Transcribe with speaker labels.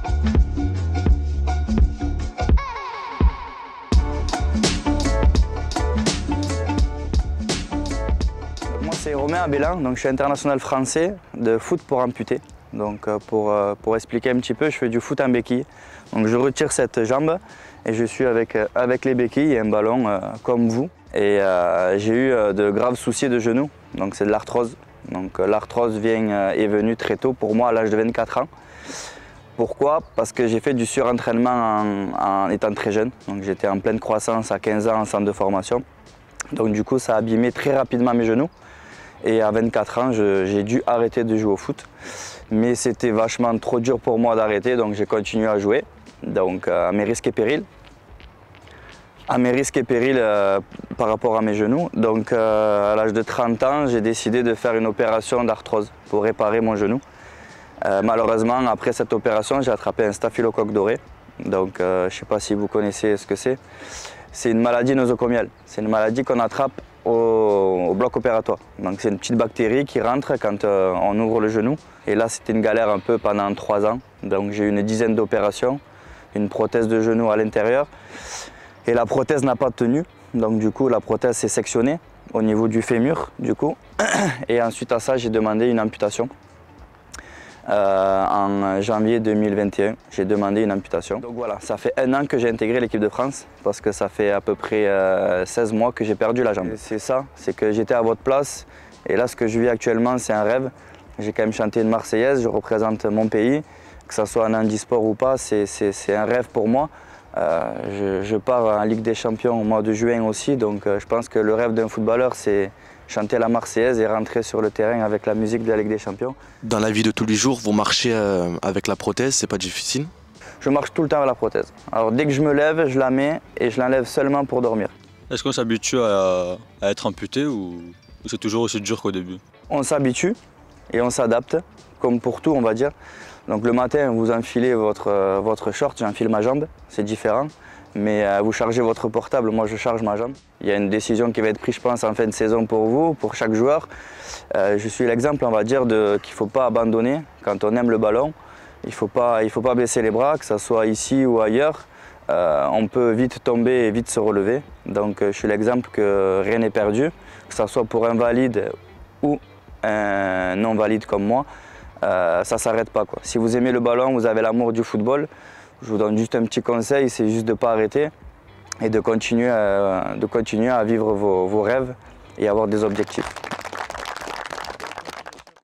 Speaker 1: Moi c'est Romain Abelin, donc je suis international français de foot pour amputés. Donc pour expliquer un petit peu, je fais du foot en béquille. Donc je retire cette jambe et je suis avec les béquilles et un ballon comme vous. Et j'ai eu de graves soucis de genoux, donc c'est de l'arthrose. Donc l'arthrose est venue très tôt pour moi à l'âge de 24 ans. Pourquoi? Parce que j'ai fait du surentraînement en étant très jeune. Donc j'étais en pleine croissance à 15 ans en centre de formation. Donc du coup ça a abîmé très rapidement mes genoux. Et à 24 ans, j'ai dû arrêter de jouer au foot. Mais c'était vachement trop dur pour moi d'arrêter, donc j'ai continué à jouer. Donc à mes risques et périls. À mes risques et périls par rapport à mes genoux. Donc à l'âge de 30 ans, j'ai décidé de faire une opération d'arthrose pour réparer mon genou. Malheureusement, après cette opération, j'ai attrapé un staphylocoque doré. Donc je ne sais pas si vous connaissez ce que c'est. C'est une maladie nosocomiale. C'est une maladie qu'on attrape au bloc opératoire. Donc c'est une petite bactérie qui rentre quand on ouvre le genou. Et là c'était une galère un peu pendant 3 ans. Donc j'ai eu une dizaine d'opérations, une prothèse de genou à l'intérieur. Et la prothèse n'a pas tenu. Donc du coup la prothèse s'est sectionnée au niveau du fémur du coup. Et ensuite à ça j'ai demandé une amputation. En janvier 2021, j'ai demandé une amputation. Donc voilà, ça fait 1 an que j'ai intégré l'équipe de France parce que ça fait à peu près 16 mois que j'ai perdu la jambe. C'est ça, c'est que j'étais à votre place et là ce que je vis actuellement c'est un rêve. J'ai quand même chanté une Marseillaise, je représente mon pays, que ce soit en handisport ou pas, c'est un rêve pour moi. Je pars en Ligue des Champions au mois de juin aussi, donc je pense que le rêve d'un footballeur c'est chanter la Marseillaise et rentrer sur le terrain avec la musique de la Ligue des Champions.
Speaker 2: Dans la vie de tous les jours, vous marchez avec la prothèse, c'est pas difficile?
Speaker 1: Je marche tout le temps avec la prothèse. Alors dès que je me lève, je la mets et je l'enlève seulement pour dormir.
Speaker 3: Est-ce qu'on s'habitue à être amputé ou c'est toujours aussi dur qu'au début?
Speaker 1: On s'habitue et on s'adapte, comme pour tout on va dire. Donc le matin, vous enfilez votre short, j'enfile ma jambe, c'est différent. Mais vous chargez votre portable, moi je charge ma jambe. Il y a une décision qui va être prise, je pense, en fin de saison pour vous, pour chaque joueur. Je suis l'exemple, on va dire, qu'il ne faut pas abandonner quand on aime le ballon. Il ne faut pas baisser les bras, que ce soit ici ou ailleurs. On peut vite tomber et vite se relever. Donc je suis l'exemple que rien n'est perdu, que ce soit pour un valide ou un non-valide comme moi. Ça ne s'arrête pas, quoi. Si vous aimez le ballon, vous avez l'amour du football, je vous donne juste un petit conseil, c'est juste de ne pas arrêter et de continuer à vivre vos rêves et avoir des objectifs.